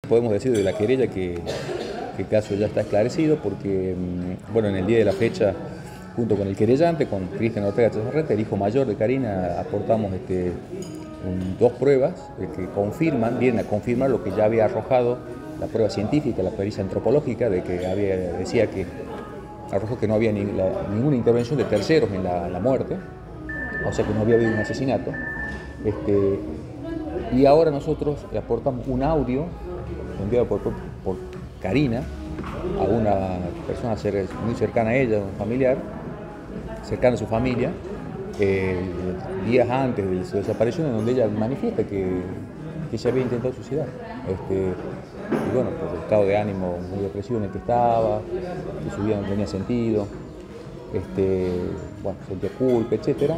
podemos decir de la querella que el caso ya está esclarecido porque, bueno, en el día de la fecha, junto con el querellante, con Cristian Ortega Chazarreta, el hijo mayor de Karina, aportamos dos pruebas que vienen a confirmar lo que ya había arrojado la prueba científica, la pericia antropológica, decía que arrojó que no había ninguna intervención de terceros en la muerte, o sea que no había habido un asesinato. Y ahora nosotros le aportamos un audio enviado por Karina a una persona muy cercana a ella, un familiar, cercana a su familia, días antes de su desaparición, en donde ella manifiesta que se había intentado suicidar. Y bueno, por el estado de ánimo muy depresivo en el que estaba, que su vida no tenía sentido, bueno, sentía culpa, etc.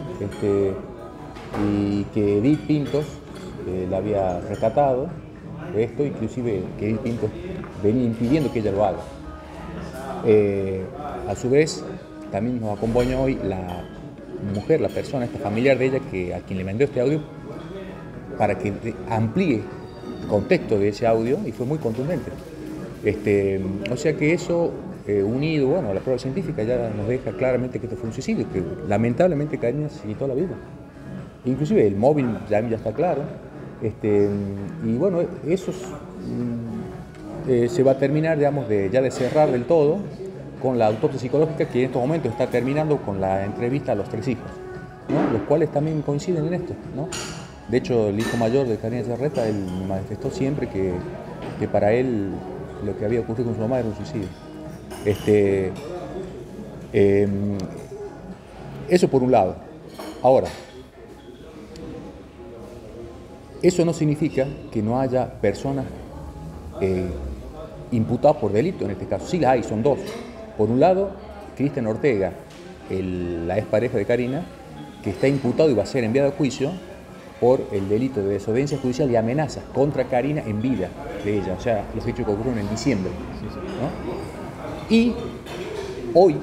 Y que Edith Pintos la había rescatado de esto, inclusive que Edith Pintos venía impidiendo que ella lo haga. A su vez, también nos acompaña hoy la mujer, la persona, esta familiar de ella, a quien le mandó este audio para que amplíe el contexto de ese audio, y fue muy contundente. O sea que eso, unido, bueno, a la prueba científica, ya nos deja claramente que esto fue un suicidio, que lamentablemente Karina se quitó la vida. Inclusive el móvil ya está claro. Y bueno, eso se va a terminar, digamos, ya de cerrar del todo con la autopsia psicológica, que en estos momentos está terminando con la entrevista a los 3 hijos, ¿no? Los cuales también coinciden en esto, ¿no? De hecho, el hijo mayor de Karina Chazarreta, él manifestó siempre que para él lo que había ocurrido con su mamá era un suicidio. Eso por un lado. Ahora, eso no significa que no haya personas imputadas por delito en este caso. Sí las hay, son 2. Por un lado, Cristian Ortega, la expareja de Karina, que está imputado y va a ser enviado a juicio por el delito de desobediencia judicial y amenazas contra Karina en vida de ella, o sea, los hechos que ocurrieron en diciembre, ¿no? Y hoy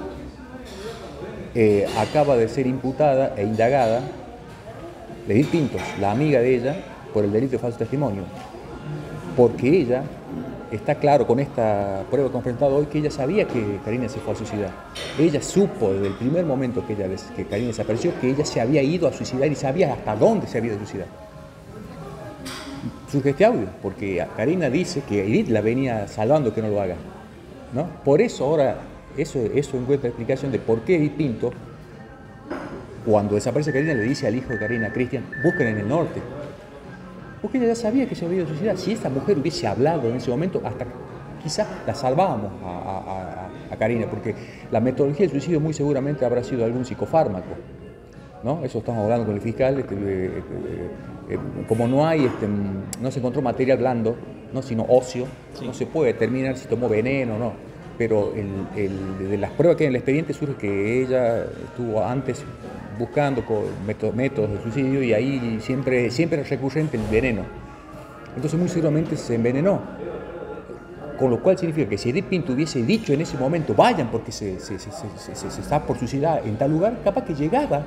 acaba de ser imputada e indagada Edith Pintos, la amiga de ella, por el delito de falso testimonio, porque ella está claro con esta prueba que hemos presentado hoy que ella sabía que Karina se fue a suicidar. Ella supo desde el primer momento que Karina desapareció que ella se había ido a suicidar y sabía hasta dónde se había ido a suicidar. Surge este audio, porque Karina dice que Edith la venía salvando que no lo haga, ¿no? Por eso ahora, eso encuentra explicación de por qué Edith Pinto, cuando desaparece Karina, le dice al hijo de Karina, Cristian, busquen en el norte. Porque ella ya sabía que se había ido a suicidar. Si esta mujer hubiese hablado en ese momento, hasta quizás la salvábamos a Karina, porque la metodología del suicidio muy seguramente habrá sido algún psicofármaco, ¿no? Eso estamos hablando con el fiscal. Como no se encontró material blando, ¿no? Sino óseo, sí. No se puede determinar si tomó veneno o no. Pero de las pruebas que hay en el expediente surge que ella estuvo antes buscando métodos de suicidio y ahí siempre era recurrente el veneno. Entonces muy seguramente se envenenó. Con lo cual significa que si Edith Pinto hubiese dicho en ese momento, vayan porque se está por suicidar en tal lugar, capaz que llegaba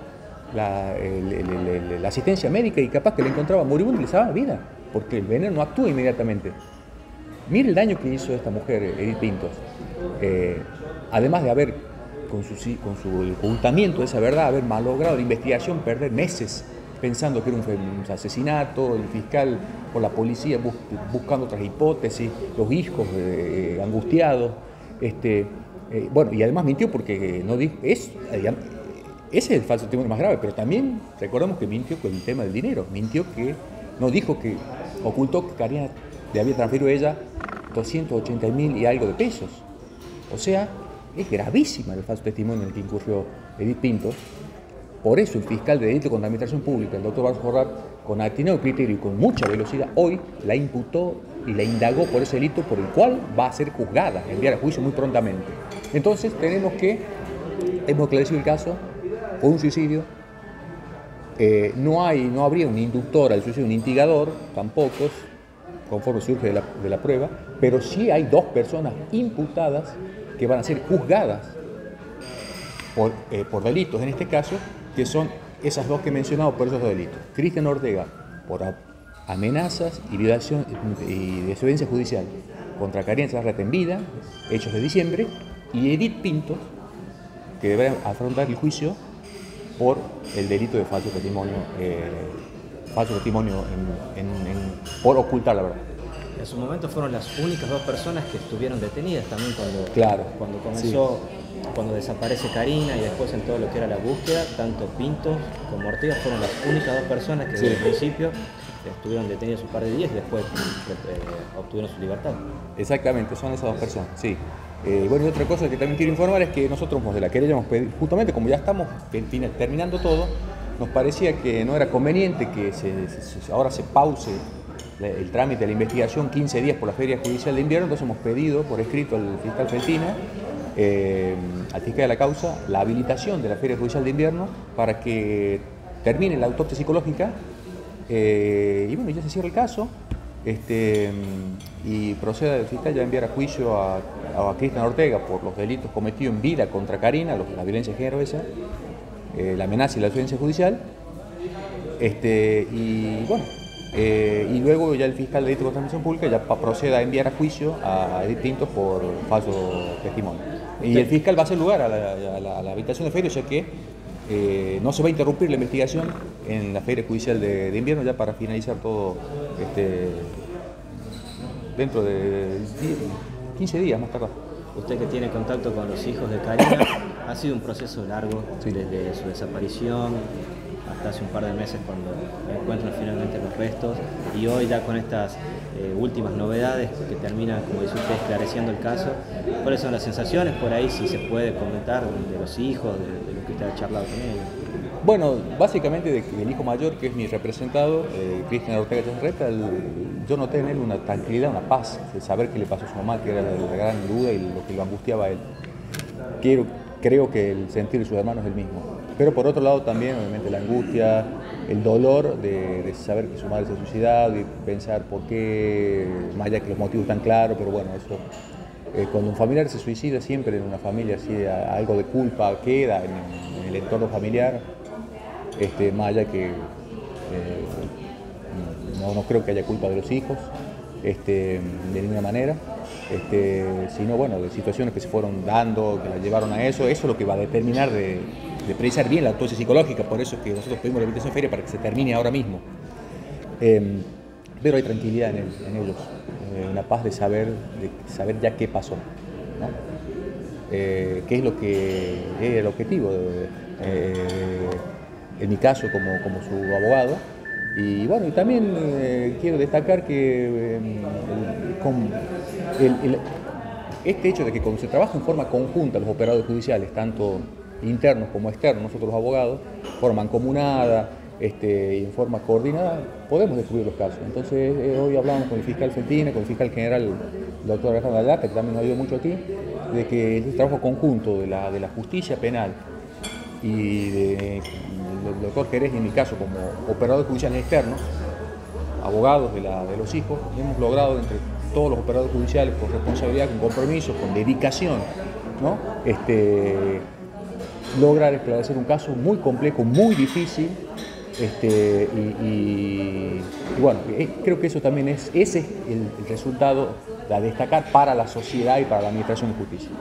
la asistencia médica y capaz que la encontraba moribunda y le salvaba la vida, porque el veneno no actúa inmediatamente. Mire el daño que hizo esta mujer, Edith Pintos. Además de haber, con su ocultamiento de esa verdad, haber malogrado la investigación, perder meses pensando que era un asesinato, el fiscal o la policía buscando otras hipótesis, los hijos angustiados. Bueno, y además mintió porque no dijo, ese es el falso testimonio más grave, pero también recordemos que mintió con el tema del dinero. Mintió que no dijo que ocultó que Karina le había transferido a ella 280.000 y algo de pesos. O sea, es gravísima el falso testimonio en el que incurrió Edith Pintos. Por eso el fiscal de delito contra la administración pública, el doctor Barros Jorrat, con atinado criterio y con mucha velocidad, hoy la imputó y la indagó por ese delito por el cual va a ser juzgada, enviar a juicio muy prontamente. Entonces hemos esclarecido el caso con un suicidio. No habría un inductor al suicidio, un instigador, tampoco, conforme surge de la prueba, pero sí hay 2 personas imputadas que van a ser juzgadas por delitos, en este caso, que son esas 2 que he mencionado por esos 2 delitos. Cristian Ortega, por amenazas y violación y desobediencia judicial contra Karina Echarreta en vida, hechos de diciembre, y Edith Pintos, que deberá afrontar el juicio por el delito de falso testimonio por ocultar la verdad. En su momento fueron las únicas 2 personas que estuvieron detenidas también cuando comenzó, sí, cuando desaparece Karina y después en todo lo que era la búsqueda, tanto Pintos como Ortega fueron las únicas 2 personas que, sí, desde el principio estuvieron detenidas un par de días y después obtuvieron su libertad. Exactamente, son esas 2 personas, sí. Bueno, y otra cosa que también quiero informar es que nosotros de la querella hemos pedido, justamente como ya estamos terminando todo, nos parecía que no era conveniente que ahora se pause el trámite de la investigación 15 días por la Feria Judicial de Invierno. Entonces hemos pedido por escrito al fiscal Feltina, al fiscal de la causa, la habilitación de la Feria Judicial de Invierno para que termine la autopsia psicológica y bueno, ya se cierra el caso. Y proceda el fiscal ya a enviar a juicio a Cristian Ortega por los delitos cometidos en vida contra Karina, la violencia de género esa, la amenaza y la desobediencia judicial, y bueno, y luego ya el fiscal de delito contra la administración pública ya proceda a enviar a juicio a Edith Pintos por falso testimonio. Y el fiscal va a hacer lugar a la habitación de feria, o sea que no se va a interrumpir la investigación en la Feria Judicial de Invierno ya para finalizar todo dentro de 15 días más tarde. Usted que tiene contacto con los hijos de Karina, ha sido un proceso largo, sí, desde su desaparición hasta hace un par de meses cuando encuentran finalmente los restos, y hoy ya con estas últimas novedades que terminan, como dice usted, esclareciendo el caso. ¿Cuáles son las sensaciones por ahí, si se puede comentar, de los hijos, de lo que usted ha charlado con ellos? Bueno, básicamente del hijo mayor, que es mi representado, Cristian Ortega Echarreta, yo noté en él una tranquilidad, una paz, de saber qué le pasó a su mamá, que era la gran duda y lo que lo angustiaba a él. Creo que el sentir de sus hermanos es el mismo. Pero por otro lado también, obviamente, la angustia, el dolor de saber que su madre se ha suicidado y pensar por qué, más allá que los motivos están claros, pero bueno, eso, cuando un familiar se suicida, siempre en una familia así algo de culpa queda en el entorno familiar, más allá que no creo que haya culpa de los hijos, de ninguna manera. Sino bueno, de situaciones que se fueron dando, que la llevaron a eso es lo que va a determinar de precisar bien la autopsia psicológica, por eso es que nosotros pedimos la habilitación feria para que se termine ahora mismo. Pero hay tranquilidad en ellos, una paz de saber ya qué pasó, ¿no? Qué es lo que es el objetivo, en mi caso como su abogado. Y bueno, y también quiero destacar que este hecho de que cuando se trabaja en forma conjunta los operadores judiciales, tanto internos como externos, nosotros los abogados, de forma mancomunada y en forma coordinada, podemos descubrir los casos. Entonces hoy hablamos con el fiscal Feltina, con el fiscal general, el doctor Alejandro Ayala, que también nos ayudó mucho aquí, de que el trabajo conjunto de la justicia penal y del doctor Jerez, en mi caso, como operadores judiciales externos, abogados de los hijos, hemos logrado entre todos los operadores judiciales, con responsabilidad, con compromiso, con dedicación, ¿no? Lograr esclarecer un caso muy complejo, muy difícil, y bueno, creo que eso también ese es el resultado a destacar para la sociedad y para la administración de justicia.